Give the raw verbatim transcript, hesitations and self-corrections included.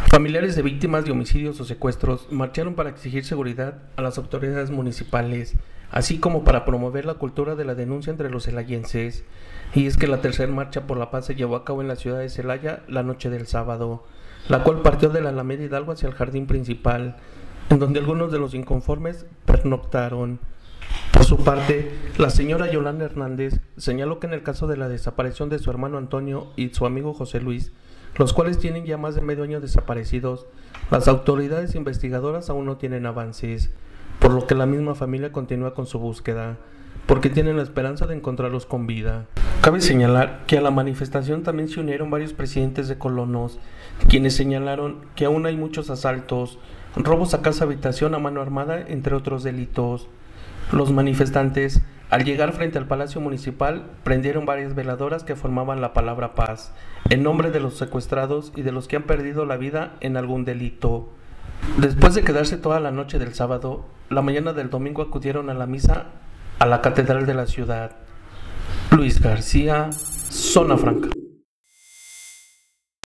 Familiares de víctimas de homicidios o secuestros marcharon para exigir seguridad a las autoridades municipales, así como para promover la cultura de la denuncia entre los celayenses. Y es que la tercera marcha por la paz se llevó a cabo en la ciudad de Celaya la noche del sábado, la cual partió de la Alameda Hidalgo hacia el jardín principal, en donde algunos de los inconformes pernoctaron. Por su parte, la señora Yolanda Hernández señaló que en el caso de la desaparición de su hermano Antonio y su amigo José Luis, los cuales tienen ya más de medio año desaparecidos, las autoridades investigadoras aún no tienen avances, por lo que la misma familia continúa con su búsqueda, porque tienen la esperanza de encontrarlos con vida. Cabe señalar que a la manifestación también se unieron varios presidentes de colonos, quienes señalaron que aún hay muchos asaltos, robos a casa habitación a mano armada, entre otros delitos. Los manifestantes, al llegar frente al Palacio Municipal, prendieron varias veladoras que formaban la palabra paz, en nombre de los secuestrados y de los que han perdido la vida en algún delito. Después de quedarse toda la noche del sábado, la mañana del domingo acudieron a la misa a la Catedral de la ciudad. Luis García, Zona Franca.